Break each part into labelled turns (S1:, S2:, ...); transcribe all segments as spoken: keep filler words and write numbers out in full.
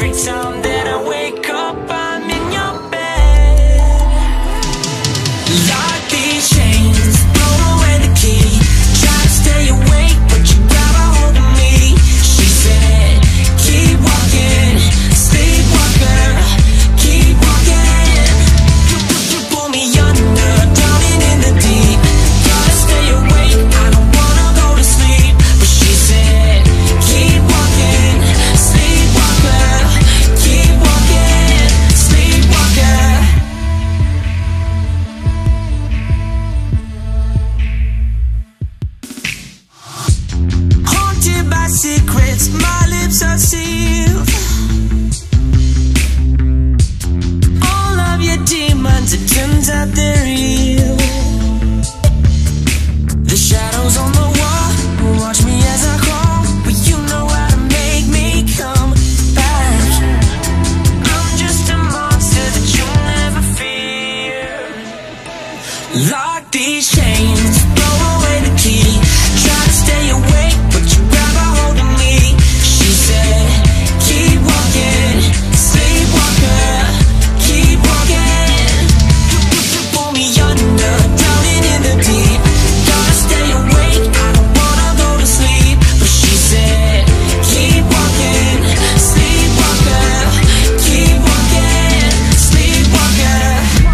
S1: Every time that I wake up, I'm in your bed. Lock these chains, throw away the key. Try to stay awake, but you grab a hold of me. She said, keep walking, sleepwalker, keep walking. You, you pull me under, drowning in the deep. Gotta stay awake, I don't wanna go to sleep. But she said, keep walking, sleepwalker, keep walking, sleepwalker. Haunted by secrets, my lips are sealed. All of your demons, it turns out they're real. The shadows on the wall watch me as I crawl, but you know how to make me come back. I'm just a monster that you'll never fear. Lock these chains, throw away the key. Try to stay awake, but you grab a hold of me. She said, keep walking, sleepwalker, keep walking. You, you, you pull me under, drowning in the deep. Gotta stay awake, I don't wanna go to sleep. But she said, keep walking, sleepwalker, keep walking, sleepwalker.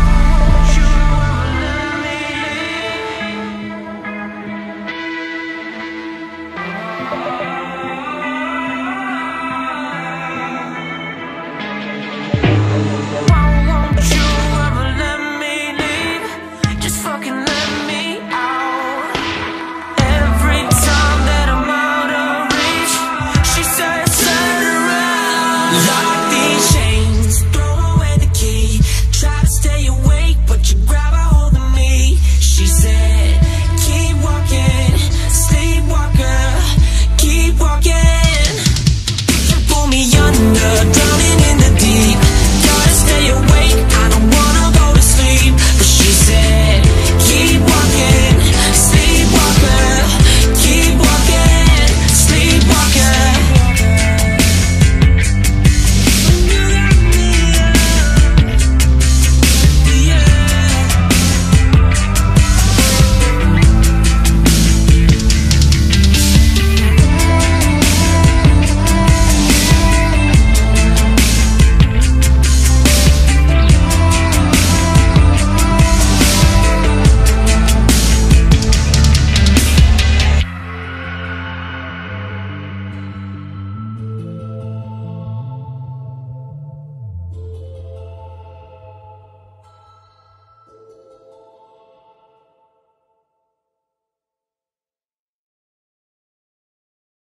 S1: Why won't you ever let me leave? Just fucking let me out. Every time that I'm out of reach, she says turn around. Lock these chains, throw away the key. Try to stay awake, but you grab a hold of me. She said, keep walking, sleepwalker, keep walking. You pull me under, drown